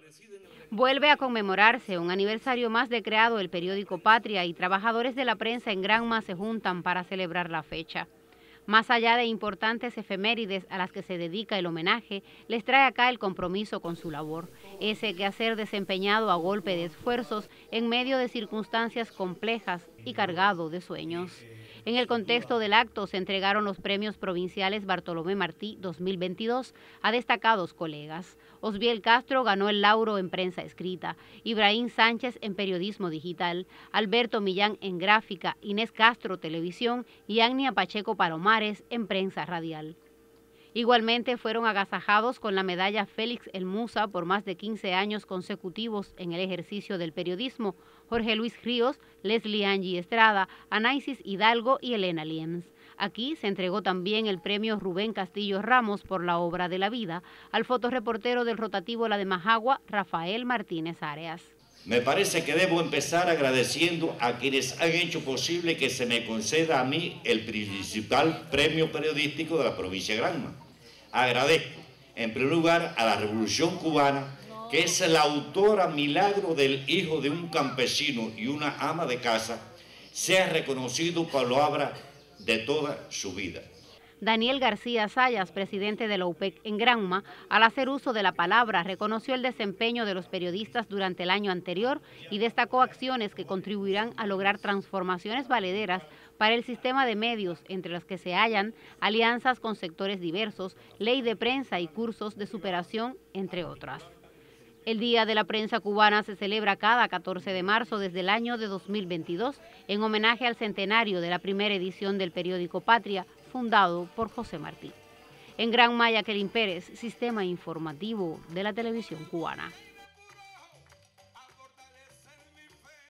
Vuelve a conmemorarse un aniversario más de creado el periódico Patria y trabajadores de la prensa en Granma se juntan para celebrar la fecha. Más allá de importantes efemérides a las que se dedica el homenaje, les trae acá el compromiso con su labor, ese quehacer desempeñado a golpe de esfuerzos en medio de circunstancias complejas y cargado de sueños. En el contexto del acto se entregaron los premios provinciales Bartolomé Martí 2022 a destacados colegas. Osbiel Castro ganó el lauro en prensa escrita, Ibrahim Sánchez en periodismo digital, Alberto Millán en gráfica, Inés Castro televisión y Agnia Pacheco Palomares en prensa radial. Igualmente fueron agasajados con la medalla Félix El Musa por más de 15 años consecutivos en el ejercicio del periodismo, Jorge Luis Ríos, Leslie Angie Estrada, Anaisis Hidalgo y Elena Liems. Aquí se entregó también el premio Rubén Castillo Ramos por la obra de la vida al fotoreportero del rotativo La de Majagua, Rafael Martínez Arias. Me parece que debo empezar agradeciendo a quienes han hecho posible que se me conceda a mí el principal premio periodístico de la provincia de Granma. Agradezco, en primer lugar, a la Revolución Cubana, que es la autora milagro del hijo de un campesino y una ama de casa, sea reconocido por la obra de toda su vida. Daniel García Sayas, presidente de la UPEC en Granma, al hacer uso de la palabra, reconoció el desempeño de los periodistas durante el año anterior y destacó acciones que contribuirán a lograr transformaciones valederas para el sistema de medios, entre las que se hallan alianzas con sectores diversos, ley de prensa y cursos de superación, entre otras. El Día de la Prensa Cubana se celebra cada 14 de marzo desde el año de 2022 en homenaje al centenario de la primera edición del periódico Patria, fundado por José Martí. En Granma, Jacqueline Pérez, Sistema Informativo de la Televisión Cubana.